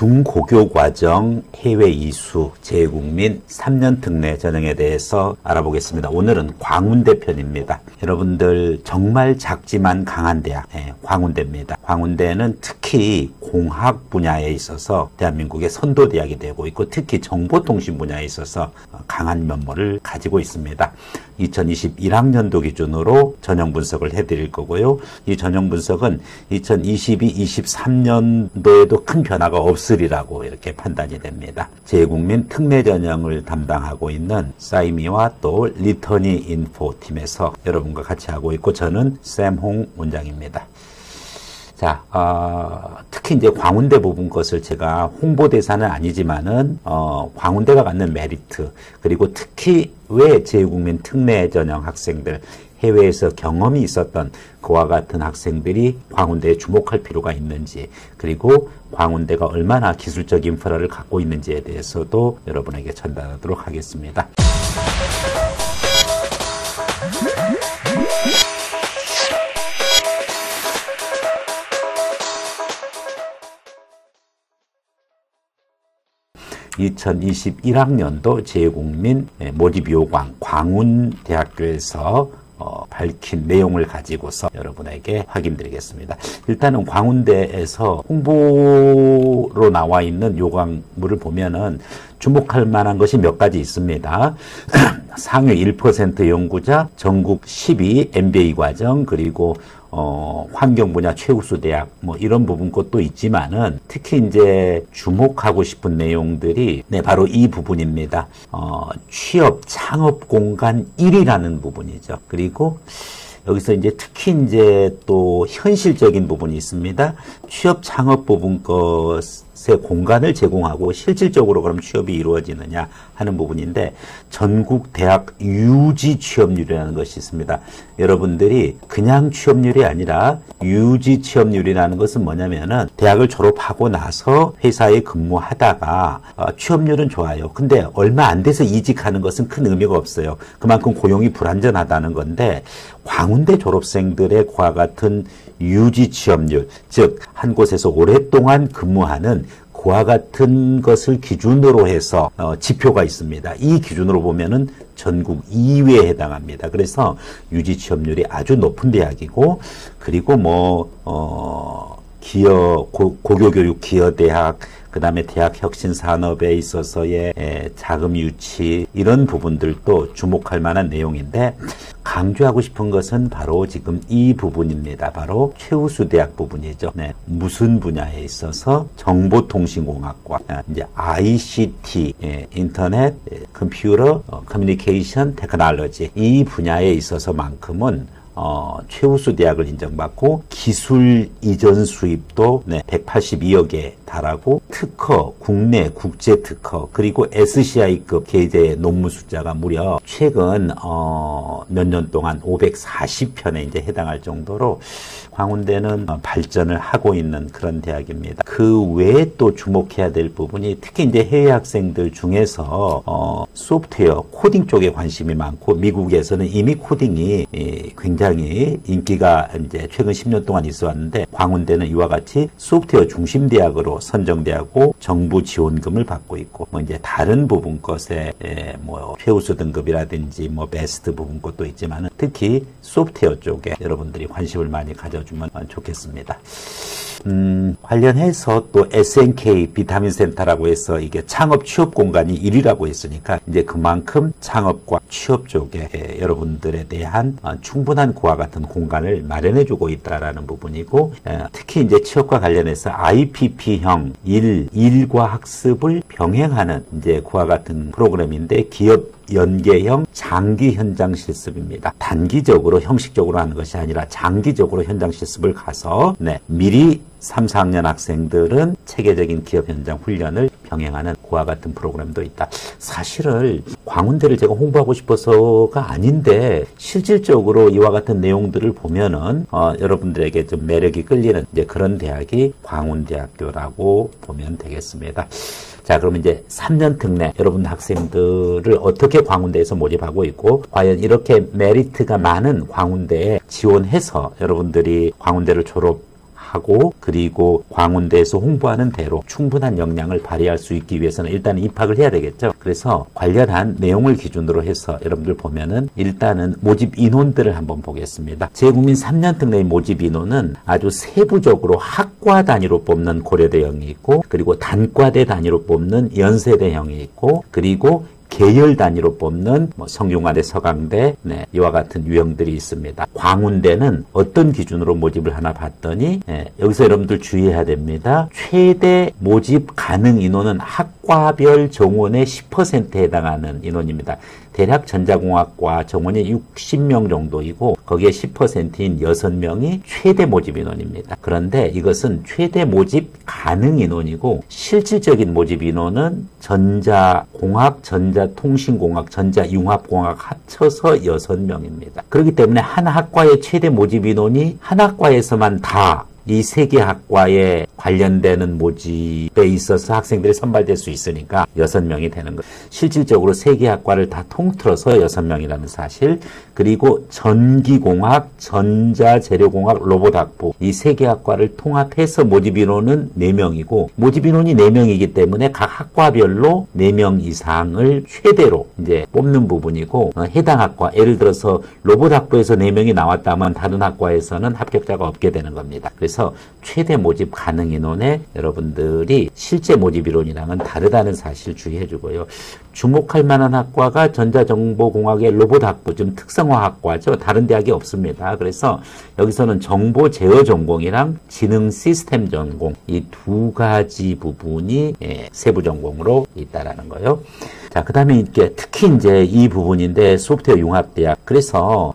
중고교 과정 해외 이수 재외국민 3년 특례 전형에 대해서 알아보겠습니다. 오늘은 광운대 편입니다. 여러분들 정말 작지만 강한 대학, 광운대입니다. 광운대는 특히 공학 분야에 있어서 대한민국의 선도 대학이 되고 있고 특히 정보통신 분야에 있어서 강한 면모를 가지고 있습니다. 2021학년도 기준으로 전형 분석을 해드릴 거고요. 이 전형 분석은 2022-23년도에도 큰 변화가 없으리라고 이렇게 판단이 됩니다. 재외국민 특례 전형을 담당하고 있는 사이미와 또 리터니 인포 팀에서 여러분과 같이 하고 있고 저는 샘홍 원장입니다. 자, 특히 이제 광운대 부분 것을 제가 홍보대사는 아니지만은, 광운대가 갖는 메리트, 그리고 특히 왜 재외국민 특례 전형 학생들, 해외에서 경험이 있었던 그와 같은 학생들이 광운대에 주목할 필요가 있는지, 그리고 광운대가 얼마나 기술적 인프라를 갖고 있는지에 대해서도 여러분에게 전달하도록 하겠습니다. 2021학년도 재외국민 모집 요강 광운대학교에서 밝힌 내용을 가지고서 여러분에게 확인드리겠습니다. 일단은 광운대에서 홍보로 나와 있는 요강물을 보면은 주목할 만한 것이 몇 가지 있습니다. 상위 1% 연구자, 전국 12 MBA 과정, 그리고 환경 분야 최우수 대학, 뭐 이런 부분 것도 있지만은 특히 이제 주목하고 싶은 내용들이 바로 이 부분입니다. 취업 창업 공간 1위라는 부분이죠. 그리고 여기서 이제 특히 이제 또 현실적인 부분이 있습니다. 취업 창업 부분 것의 공간을 제공하고 실질적으로 그럼 취업이 이루어지느냐 하는 부분인데 전국 대학 유지 취업률이라는 것이 있습니다. 여러분들이 그냥 취업률이 아니라 유지 취업률이라는 것은 뭐냐면은 대학을 졸업하고 나서 회사에 근무하다가 취업률은 좋아요. 근데 얼마 안 돼서 이직하는 것은 큰 의미가 없어요. 그만큼 고용이 불안전하다는 건데 광운대 졸업생들의 그와 같은 유지 취업률, 즉 한 곳에서 오랫동안 근무하는 그와 같은 것을 기준으로 해서 지표가 있습니다. 이 기준으로 보면은 전국 2위에 해당합니다. 그래서 유지 취업률이 아주 높은 대학이고 그리고 고교교육 기여대학, 그 다음에 대학혁신산업에 있어서의 자금 유치 이런 부분들도 주목할 만한 내용인데 강조하고 싶은 것은 바로 지금 이 부분입니다. 바로 최우수 대학 부분이죠. 무슨 분야에 있어서 정보통신공학과, 이제 ICT, 인터넷, 컴퓨터, 커뮤니케이션, 테크놀로지 이 분야에 있어서만큼은 최우수 대학을 인정받고 기술 이전 수입도 182억에 달하고 특허, 국내 국제 특허 그리고 SCI급 계제 논문 숫자가 무려 최근 몇 년 동안 540편에 이제 해당할 정도로 광운대는 발전을 하고 있는 그런 대학입니다. 그 외에 또 주목해야 될 부분이 특히 이제 해외 학생들 중에서 소프트웨어 코딩 쪽에 관심이 많고 미국에서는 이미 코딩이 굉장히 인기가 이제 최근 10년 동안 있어 왔는데 광운대는 이와 같이 소프트웨어 중심 대학으로 선정되고 정부 지원금을 받고 있고 이제 다른 부분 것에 최우수 등급이라든지 베스트 부분 것도 있지만은 특히 소프트웨어 쪽에 여러분들이 관심을 많이 가져주면 좋겠습니다. 관련해서 또 SNK 비타민 센터라고 해서 이게 창업 취업 공간이 1위라고 했으니까 이제 그만큼 창업과 취업 쪽에 여러분들에 대한 충분한 그와 같은 공간을 마련해주고 있다라는 부분이고 특히 이제 취업과 관련해서 IPP형 일과 학습을 병행하는 이제 그와 같은 프로그램인데 기업 연계형 장기 현장 실습입니다. 단기적으로 형식적으로 하는 것이 아니라 장기적으로 현장 실습을 가서 미리 3, 4학년 학생들은 체계적인 기업 현장 훈련을 병행하는 그와 같은 프로그램도 있다. 사실은 광운대를 제가 홍보하고 싶어서가 아닌데 실질적으로 이와 같은 내용들을 보면은 여러분들에게 좀 매력이 끌리는 이제 그런 대학이 광운대학교라고 보면 되겠습니다. 자, 그럼 이제 3년 특례 여러분 학생들을 어떻게 광운대에서 모집하고 있고 과연 이렇게 메리트가 많은 광운대에 지원해서 여러분들이 광운대를 졸업하고 하고 그리고 광운대에서 홍보하는 대로 충분한 역량을 발휘할 수 있기 위해서는 일단 입학을 해야 되겠죠. 그래서 관련한 내용을 기준으로 해서 여러분들 보면은 일단은 모집 인원들을 한번 보겠습니다. 재국민 3년 특례 모집 인원은 아주 세부적으로 학과 단위로 뽑는 고려대형이 있고 그리고 단과대 단위로 뽑는 연세대형이 있고 그리고 계열 단위로 뽑는 성균관대, 서강대 이와 같은 유형들이 있습니다. 광운대는 어떤 기준으로 모집을 하나 봤더니 여기서 여러분들 주의해야 됩니다. 최대 모집 가능 인원은 학과별 정원의 10%에 해당하는 인원입니다. 대략 전자공학과 정원이 60명 정도이고 거기에 10%인 6명이 최대 모집 인원입니다. 그런데 이것은 최대 모집 가능 인원이고 실질적인 모집 인원은 전자공학, 전자통신공학, 전자융합공학 합쳐서 6명입니다. 그렇기 때문에 한 학과의 최대 모집 인원이 한 학과에서만 다 이 세 개 학과에 관련되는 모집에 있어서 학생들이 선발될 수 있으니까 6명이 되는 거예요. 실질적으로 세 개 학과를 다 통틀어서 6명이라는 사실, 그리고 전기공학, 전자재료공학, 로봇학부 이 세 개 학과를 통합해서 모집 인원은 4명이고 모집 인원이 4명이기 때문에 각 학과별로 4명 이상을 최대로 이제 뽑는 부분이고 해당 학과, 예를 들어서 로봇학부에서 4명이 나왔다면 다른 학과에서는 합격자가 없게 되는 겁니다. 그래서 최대 모집 가능 인원에 여러분들이 실제 모집 인원이랑은 다르다는 사실 주의해 주고요. 주목할 만한 학과가 전자정보공학의 로봇학부, 좀 특성화학과죠. 다른 대학이 없습니다. 그래서 여기서는 정보 제어 전공이랑 지능 시스템 전공 이 두 가지 부분이 세부 전공으로 있다라는 거예요. 자, 그 다음에 이게 특히 이제 이 부분인데 소프트웨어 융합대학. 그래서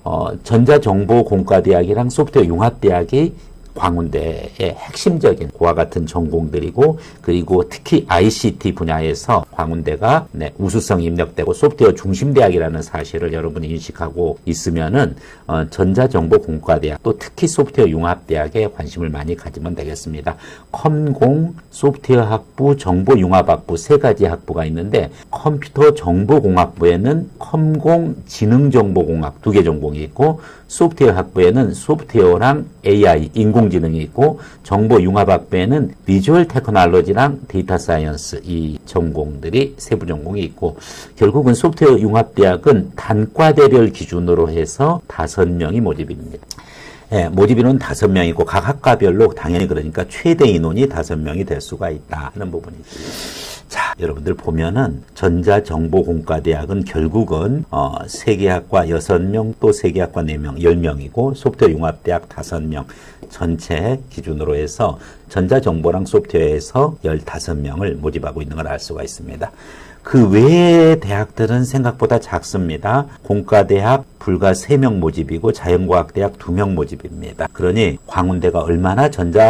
전자정보공과대학이랑 소프트웨어 융합대학이 광운대의 핵심적인 그와 같은 전공들이고 그리고 특히 ICT 분야에서 광운대가 우수성 입력되고 소프트웨어 중심대학이라는 사실을 여러분이 인식하고 있으면은 전자정보공과대학 또 특히 소프트웨어 융합대학에 관심을 많이 가지면 되겠습니다. 컴공, 소프트웨어 학부, 정보융합학부 세 가지 학부가 있는데 컴퓨터 정보공학부에는 컴공, 지능정보공학 2개 전공이 있고 소프트웨어 학부에는 소프트웨어랑 AI, 인공지능이 있고 정보융합학부에는 비주얼 테크놀로지랑 데이터 사이언스 이 전공들이 세부 전공이 있고 결국은 소프트웨어 융합대학은 단과대별 기준으로 해서 5명이 모집입니다. 모집 인원 5명이고 각 학과별로 당연히 그러니까 최대 인원이 5명이 될 수가 있다 하는 부분이죠. 자, 여러분들 보면은 전자정보공과대학은 결국은 3개 학과 6명 또 3개 학과 4명 10명이고 소프트웨어 융합대학 5명 전체 기준으로 해서 전자정보랑 소프트웨어에서 15명을 모집하고 있는 걸 알 수가 있습니다. 그 외의 대학들은 생각보다 작습니다. 공과대학 불과 3명 모집이고 자연과학대학 2명 모집입니다. 그러니 광운대가 얼마나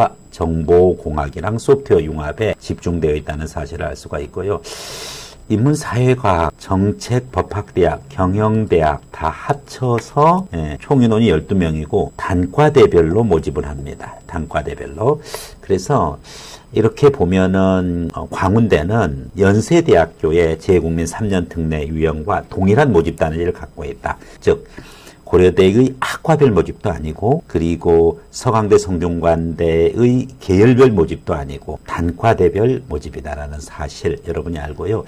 전자정보공학이랑 소프트웨어 융합에 집중되어 있다는 사실을 알 수가 있고요. 인문사회과학, 정책법학대학, 경영대학 다 합쳐서 총 인원이 12명이고 단과대별로 모집을 합니다. 단과대별로. 그래서 이렇게 보면은 광운대는 연세대학교의 재국민 3년 특례 유형과 동일한 모집 단위를 갖고 있다. 즉 고려대의 학과별 모집도 아니고 그리고 서강대, 성균관대의 계열별 모집도 아니고 단과대별 모집이다라는 사실 여러분이 알고요.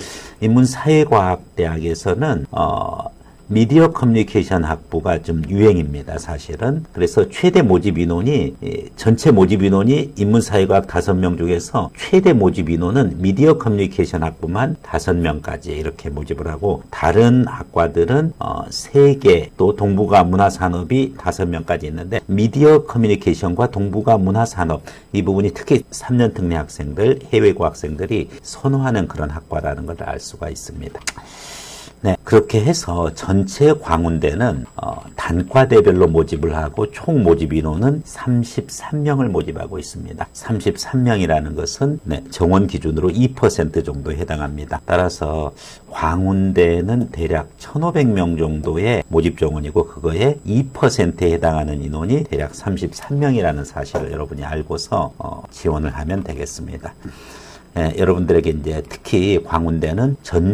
인문사회과학대학에서는 미디어 커뮤니케이션 학부가 좀 유행입니다, 사실은. 그래서 최대 모집 인원이, 전체 모집 인원이 인문사회과학 5명 중에서 최대 모집 인원은 미디어 커뮤니케이션 학부만 5명까지 이렇게 모집을 하고, 다른 학과들은 3개, 또 동북아 문화산업이 5명까지 있는데, 미디어 커뮤니케이션과 동북아 문화산업, 이 부분이 특히 3년 특례 학생들, 해외고 학생들이 선호하는 그런 학과라는 걸 알 수가 있습니다. 네, 그렇게 해서 전체 광운대는 단과대별로 모집을 하고 총 모집 인원은 33명을 모집하고 있습니다. 33명이라는 것은 정원 기준으로 2% 정도에 해당합니다. 따라서 광운대는 대략 1,500명 정도의 모집 정원이고 그거에 2%에 해당하는 인원이 대략 33명이라는 사실을 여러분이 알고서 지원을 하면 되겠습니다. 여러분들에게 이제 특히 광운대는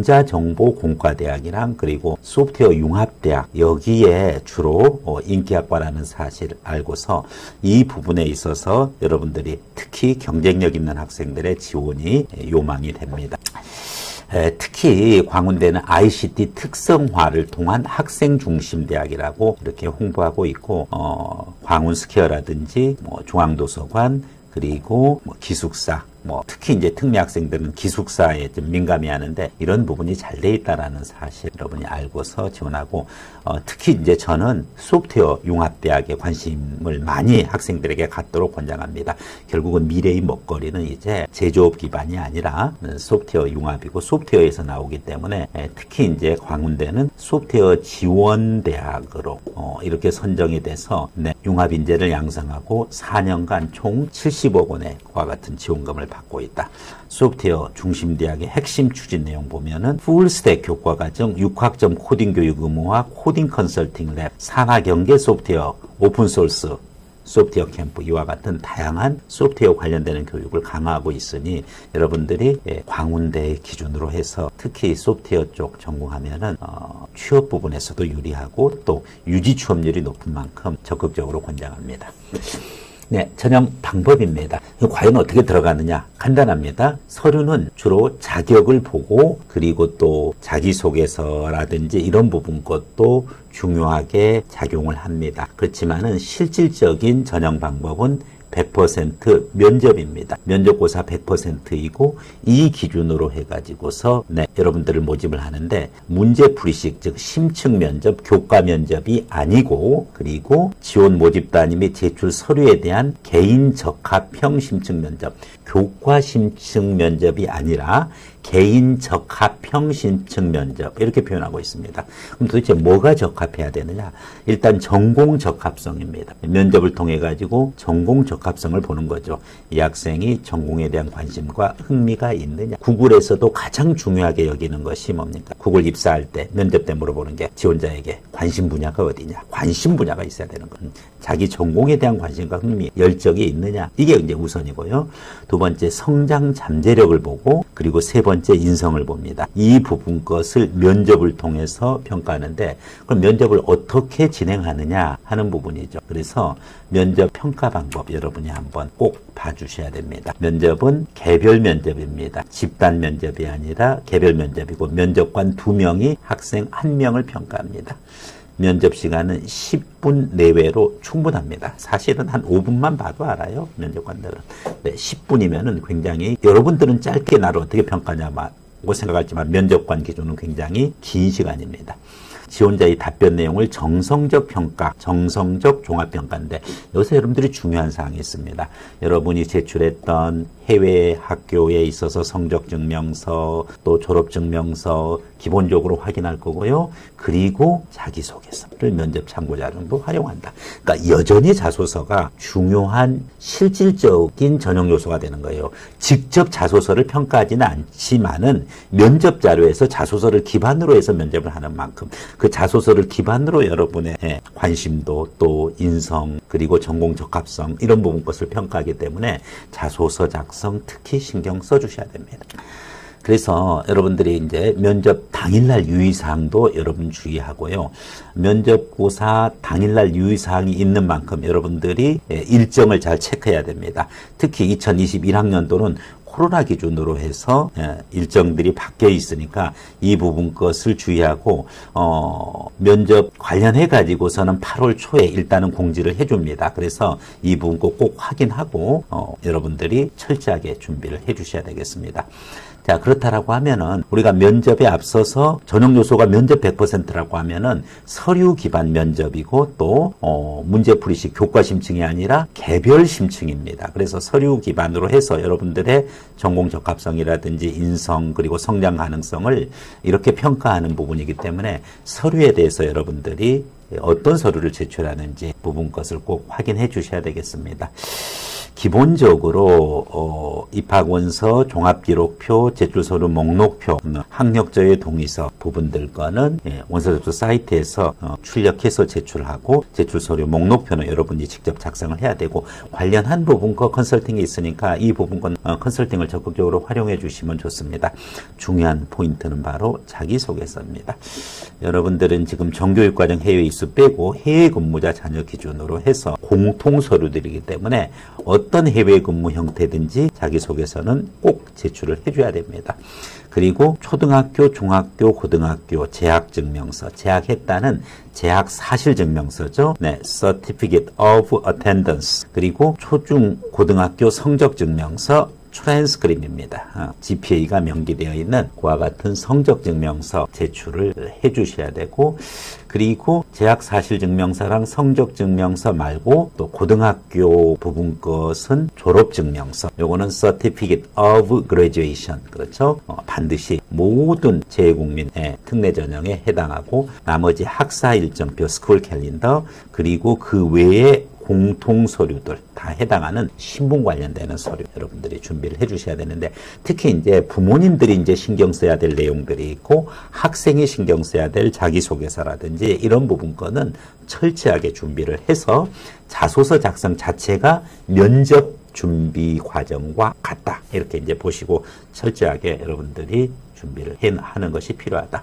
전자정보공과대학이랑 그리고 소프트웨어 융합대학 여기에 주로 인기학과라는 사실을 알고서 이 부분에 있어서 여러분들이 특히 경쟁력 있는 학생들의 지원이 요망이 됩니다. 특히 광운대는 ICT 특성화를 통한 학생 중심 대학이라고 이렇게 홍보하고 있고 광운스퀘어라든지 중앙도서관 그리고 기숙사 특히 이제 특례 학생들은 기숙사에 좀 민감해 하는데 이런 부분이 잘 돼 있다라는 사실 여러분이 알고서 지원하고 특히 이제 저는 소프트웨어 융합대학에 관심을 많이 학생들에게 갖도록 권장합니다. 결국은 미래의 먹거리는 이제 제조업 기반이 아니라 소프트웨어 융합이고 소프트웨어에서 나오기 때문에 특히 이제 광운대는 소프트웨어 지원 대학으로 이렇게 선정이 돼서 융합 인재를 양성하고 4년간 총 70억 원의 그와 같은 지원금을 받고 있다. 소프트웨어 중심대학의 핵심 추진 내용 보면은 풀스택 교과과정 6학점 코딩 교육 의무화 코딩 컨설팅 랩 산하경계 소프트웨어 오픈소스 소프트웨어 캠프 이와 같은 다양한 소프트웨어 관련되는 교육을 강화하고 있으니 여러분들이 광운대 기준으로 해서 특히 소프트웨어 쪽 전공하면은 취업 부분에서도 유리하고 또 유지 취업률이 높은 만큼 적극적으로 권장합니다. 네, 전형 방법입니다. 과연 어떻게 들어가느냐? 간단합니다. 서류는 주로 자격을 보고 그리고 또 자기소개서라든지 이런 부분 것도 중요하게 작용을 합니다. 그렇지만은 실질적인 전형 방법은 100% 면접입니다. 면접고사 100%이고 이 기준으로 해가지고서 여러분들을 모집을 하는데 문제풀이식 즉 심층 면접, 교과 면접이 아니고 그리고 지원 모집단위 및 제출 서류에 대한 개인 적합형 심층 면접, 교과 심층 면접이 아니라 개인 적합형 심층 면접 이렇게 표현하고 있습니다. 그럼 도대체 뭐가 적합해야 되느냐? 일단 전공 적합성입니다. 면접을 통해 가지고 전공 적합성을 보는 거죠. 이 학생이 전공에 대한 관심과 흥미가 있느냐. 구글에서도 가장 중요하게 여기는 것이 뭡니까? 구글 입사할 때 면접 때 물어보는 게 지원자에게 관심 분야가 어디냐. 관심 분야가 있어야 되는 거예요. 자기 전공에 대한 관심과 흥미, 열정이 있느냐. 이게 이제 우선이고요. 두 번째 성장 잠재력을 보고 그리고 세 번째 인성을 봅니다. 이 부분 것을 면접을 통해서 평가하는데 그럼 면접을 어떻게 진행하느냐 하는 부분이죠. 그래서 면접 평가 방법 여러분이 한번 꼭 봐주셔야 됩니다. 면접은 개별 면접입니다. 집단 면접이 아니라 개별 면접이고 면접관 2명이 학생 1명을 평가합니다. 면접 시간은 10분 내외로 충분합니다. 사실은 한 5분만 봐도 알아요. 면접관들은. 10분이면은 굉장히 여러분들은 짧게 나를 어떻게 평가냐고 생각하지만 면접관 기준은 굉장히 긴 시간입니다. 지원자의 답변 내용을 정성적 평가, 정성적 종합평가인데 여기서 여러분들이 중요한 사항이 있습니다. 여러분이 제출했던 해외 학교에 있어서 성적증명서, 또 졸업증명서 기본적으로 확인할 거고요. 그리고 자기소개서를 면접 참고자료로 활용한다. 그러니까 여전히 자소서가 중요한 실질적인 전형 요소가 되는 거예요. 직접 자소서를 평가하지는 않지만은 면접 자료에서 자소서를 기반으로 해서 면접을 하는 만큼 그 자소서를 기반으로 여러분의 관심도 또 인성 그리고 전공 적합성 이런 부분 것을 평가하기 때문에 자소서 작성 특히 신경 써주셔야 됩니다. 그래서 여러분들이 이제 면접 당일날 유의사항도 여러분 주의하고요. 면접고사 당일날 유의사항이 있는 만큼 여러분들이 일정을 잘 체크해야 됩니다. 특히 2021학년도는 코로나 기준으로 해서 일정들이 바뀌어 있으니까 이 부분 것을 주의하고 면접 관련해 가지고서는 8월 초에 일단은 공지를 해줍니다. 그래서 이 부분 꼭 확인하고 여러분들이 철저하게 준비를 해 주셔야 되겠습니다. 자, 그렇다라고 하면은 우리가 면접에 앞서서 전형 요소가 면접 100%라고 하면은 서류 기반 면접이고 또 문제풀이식 교과 심층이 아니라 개별 심층입니다. 그래서 서류 기반으로 해서 여러분들의 전공 적합성이라든지 인성 그리고 성장 가능성을 이렇게 평가하는 부분이기 때문에 서류에 대해서 여러분들이 어떤 서류를 제출하는지 부분 것을 꼭 확인해 주셔야 되겠습니다. 기본적으로 입학원서, 종합기록표, 제출서류 목록표, 학력저의 동의서 부분들 거는 원서 접수 사이트에서 출력해서 제출하고, 제출서류 목록표는 여러분이 직접 작성을 해야 되고, 관련한 부분 거 컨설팅이 있으니까 이 부분 건 컨설팅을 적극적으로 활용해 주시면 좋습니다. 중요한 포인트는 바로 자기소개서입니다. 여러분들은 지금 정교육과정 해외 입수 빼고 해외 근무자 자녀 기준으로 해서 공통 서류들이기 때문에 어떤 해외 근무 형태든지 자기소개서는 꼭 제출을 해줘야 됩니다. 그리고 초등학교, 중학교, 고등학교 재학증명서, 재학했다는 재학 사실증명서죠. 네, Certificate of Attendance. 그리고 초중, 고등학교 성적증명서, 트랜스크립입니다. GPA가 명기되어 있는 그와 같은 성적증명서 제출을 해주셔야 되고, 그리고 재학사실증명서랑 성적증명서 말고 또 고등학교 부분 것은 졸업증명서, 요거는 Certificate of Graduation, 그렇죠? 반드시 모든 재외국민의 특례 전형에 해당하고, 나머지 학사 일정표, 스쿨 캘린더, 그리고 그 외에 공통 서류들 다 해당하는 신분 관련되는 서류 여러분들이 준비를 해 주셔야 되는데, 특히 이제 부모님들이 이제 신경 써야 될 내용들이 있고, 학생이 신경 써야 될 자기소개서라든지 이런 부분 거는 철저하게 준비를 해서 자소서 작성 자체가 면접 준비 과정과 같다, 이렇게 이제 보시고 철저하게 여러분들이 준비를 하는 것이 필요하다.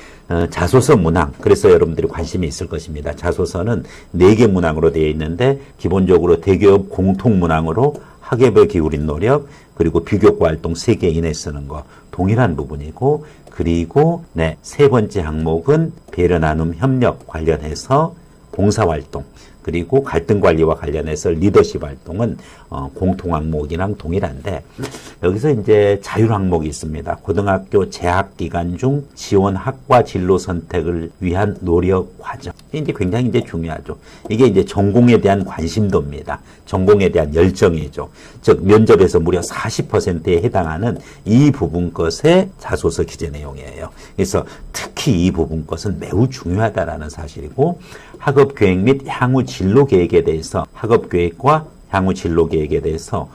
자소서 문항, 그래서 여러분들이 관심이 있을 것입니다. 자소서는 4개 문항으로 되어 있는데, 기본적으로 대기업 공통 문항으로 학업에 기울인 노력, 그리고 비교과 활동 3개 이내 쓰는 거 동일한 부분이고, 그리고 세 번째 항목은 배려 나눔 협력 관련해서 봉사활동, 그리고 갈등관리와 관련해서 리더십 활동은 공통 항목이랑 동일한데, 여기서 이제 자율 항목이 있습니다. 고등학교 재학 기간 중 지원 학과 진로 선택을 위한 노력 과정. 이게 굉장히 이제 중요하죠. 이게 이제 전공에 대한 관심도입니다. 전공에 대한 열정이죠. 즉 면접에서 무려 40%에 해당하는 이 부분 것의 자소서 기재 내용이에요. 그래서 특히 이 부분 것은 매우 중요하다라는 사실이고, 학업 계획 및 향후 진로 계획에 대해서, 학업 계획과 향후 진로 계획에 대해서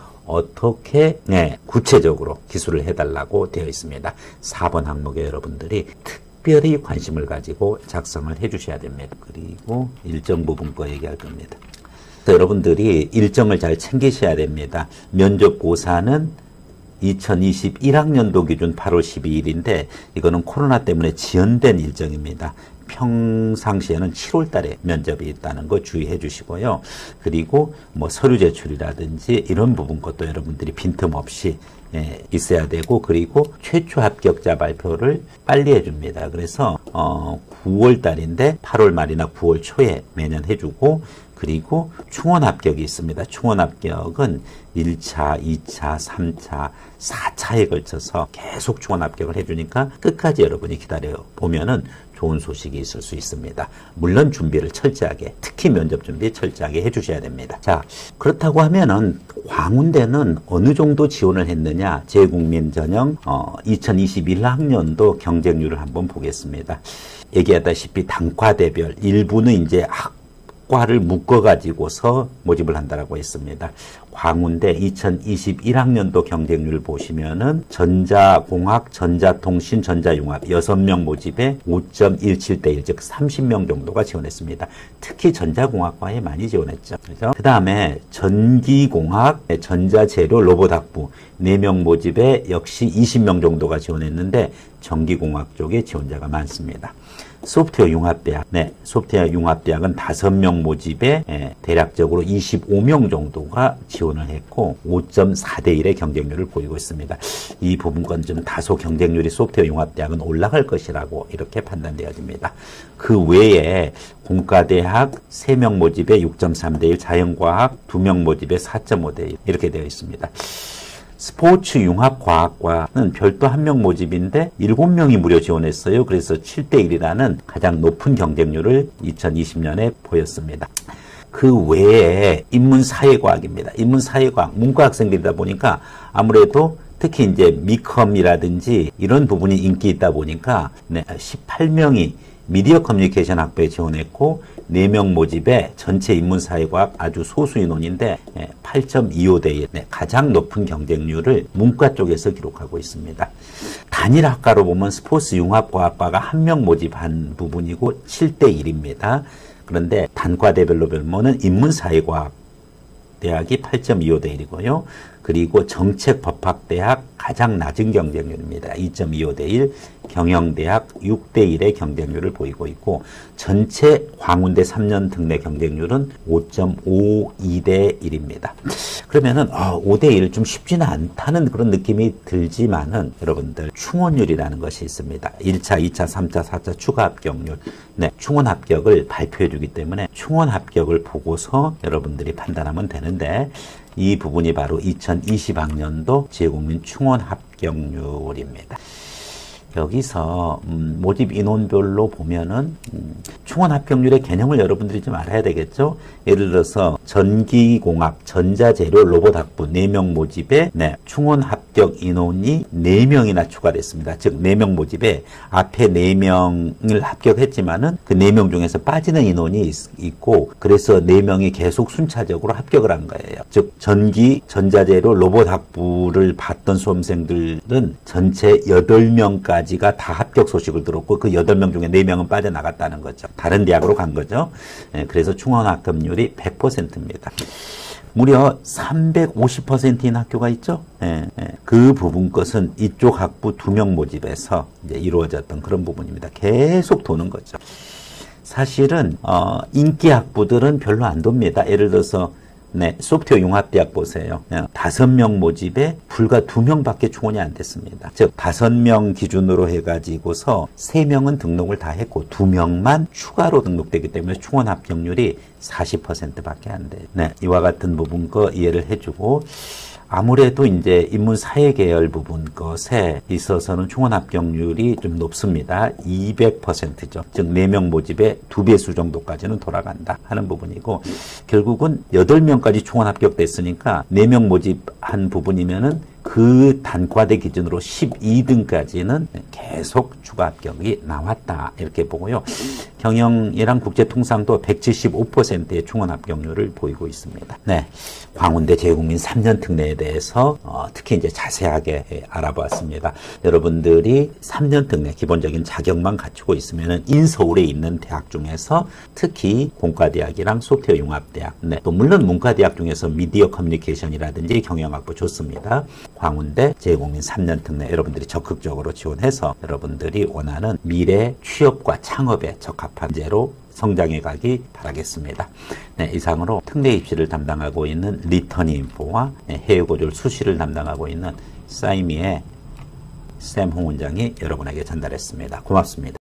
어떻게 구체적으로 기술을 해달라고 되어 있습니다. 4번 항목에 여러분들이 특별히 관심을 가지고 작성을 해 주셔야 됩니다. 그리고 일정 부분 거 얘기할 겁니다. 여러분들이 일정을 잘 챙기셔야 됩니다. 면접고사는 2021학년도 기준 8월 12일인데 이거는 코로나 때문에 지연된 일정입니다. 평상시에는 7월 달에 면접이 있다는 거 주의해 주시고요. 그리고 뭐 서류 제출이라든지 이런 부분 것도 여러분들이 빈틈없이 있어야 되고, 그리고 최초 합격자 발표를 빨리 해줍니다. 그래서 9월 달인데 8월 말이나 9월 초에 매년 해주고, 그리고 충원 합격이 있습니다. 충원 합격은 1차, 2차, 3차, 4차에 걸쳐서 계속 충원 합격을 해주니까 끝까지 여러분이 기다려 보면은 좋은 소식이 있을 수 있습니다. 물론 준비를 철저하게, 특히 면접 준비 철저하게 해주셔야 됩니다. 자, 그렇다고 하면은 광운대는 어느 정도 지원을 했느냐? 재외국민 전형 2021학년도 경쟁률을 한번 보겠습니다. 얘기하다시피 단과대별 일부는 이제 과를 묶어가지고서 모집을 한다라고 했습니다. 광운대 2021학년도 경쟁률을 보시면은 전자공학, 전자통신, 전자융합 6명 모집에 5.17대 1, 즉 30명 정도가 지원했습니다. 특히 전자공학과에 많이 지원했죠. 그죠? 그 다음에 전기공학, 전자재료, 로봇학부 4명 모집에 역시 20명 정도가 지원했는데 전기공학 쪽에 지원자가 많습니다. 소프트웨어 융합대학, 소프트웨어 융합대학은 5명 모집에 대략적으로 25명 정도가 지원을 했고 5.4대 1의 경쟁률을 보이고 있습니다. 이 부분 건 좀 다소 경쟁률이 소프트웨어 융합대학은 올라갈 것이라고 이렇게 판단되어집니다. 그 외에 공과대학 3명 모집에 6.3대 1, 자연과학 2명 모집에 4.5대 1 이렇게 되어 있습니다. 스포츠 융합과학과는 별도 1명 모집인데 7명이 무려 지원했어요. 그래서 7대 1이라는 가장 높은 경쟁률을 2020년에 보였습니다. 그 외에 인문사회과학입니다. 인문사회과학, 문과 학생들이다 보니까 아무래도 특히 이제 미컴이라든지 이런 부분이 인기 있다 보니까 18명이 미디어 커뮤니케이션 학부에 지원했고 4명 모집에 전체 인문사회과학 아주 소수 인원인데 8.25대 1, 가장 높은 경쟁률을 문과 쪽에서 기록하고 있습니다. 단일 학과로 보면 스포츠 융합과학과가 1명 모집한 부분이고 7대 1입니다. 그런데 단과대별로 보면은 인문사회과학 대학이 8.25대 1이고요. 그리고 정책법학대학 가장 낮은 경쟁률입니다. 2.25대 1, 경영대학 6대 1의 경쟁률을 보이고 있고 전체 광운대 3년 특례 경쟁률은 5.52대 1입니다. 그러면은 5대 1 좀 쉽지는 않다는 그런 느낌이 들지만은 여러분들 충원율이라는 것이 있습니다. 1차, 2차, 3차, 4차 추가 합격률. 네, 충원 합격을 발표해 주기 때문에 충원 합격을 보고서 여러분들이 판단하면 되는데 이 부분이 바로 2020학년도 재국민 충원 합격률입니다. 여기서 모집 인원별로 보면은 충원 합격률의 개념을 여러분들이 좀 알아야 되겠죠. 예를 들어서 전기공학, 전자재료, 로봇학부 4명 모집에 충원 합격 인원이 4명이나 추가됐습니다. 즉 4명 모집에 앞에 4명을 합격했지만은 그 4명 중에서 빠지는 인원이 있고 그래서 4명이 계속 순차적으로 합격을 한 거예요. 즉 전기, 전자재료, 로봇학부를 봤던 수험생들은 전체 8명까지 가다 합격 소식을 들었고 그 8명 중에 4명은 빠져나갔다는 거죠. 다른 대학으로 간 거죠. 그래서 충원 합격률이 100%입니다. 무려 350%인 학교가 있죠. 그 부분 것은 이쪽 학부 2명 모집에서 이제 이루어졌던 그런 부분입니다. 계속 도는 거죠. 사실은 인기 학부들은 별로 안 돕니다. 예를 들어서 소프트웨어 융합대학 보세요. 5명 모집에 불과 2명밖에 충원이 안 됐습니다. 즉 5명 기준으로 해가지고서 3명은 등록을 다 했고 2명만 추가로 등록되기 때문에 충원 합격률이 40%밖에 안 돼요. 이와 같은 부분 거 이해를 해주고 아무래도 이제 인문사회 계열 부분 것에 있어서는 충원 합격률이 좀 높습니다. 200%죠. 즉 4명 모집에 2배수 정도까지는 돌아간다 하는 부분이고 결국은 8명까지 충원 합격됐으니까 4명 모집한 부분이면은 그 단과대 기준으로 12등까지는 계속 추가 합격이 나왔다 이렇게 보고요. 경영이랑 국제통상도 175%의 충원 합격률을 보이고 있습니다. 광운대 재국민 3년 특례에 대해서 특히 이제 자세하게 알아보았습니다. 여러분들이 3년 특례 기본적인 자격만 갖추고 있으면은 인서울에 있는 대학 중에서 특히 공과대학이랑 소프트웨어 융합대학, 또 물론 문과대학 중에서 미디어 커뮤니케이션이라든지 경영학부 좋습니다. 광운대 재국민 3년 특례 여러분들이 적극적으로 지원해서 여러분들이 원하는 미래 취업과 창업에 적합한 제로 성장해 가기 바라겠습니다. 이상으로 특례 입시를 담당하고 있는 리터니 인포와 해외고졸 수시를 담당하고 있는 싸이미의 샘 홍 원장이 여러분에게 전달했습니다. 고맙습니다.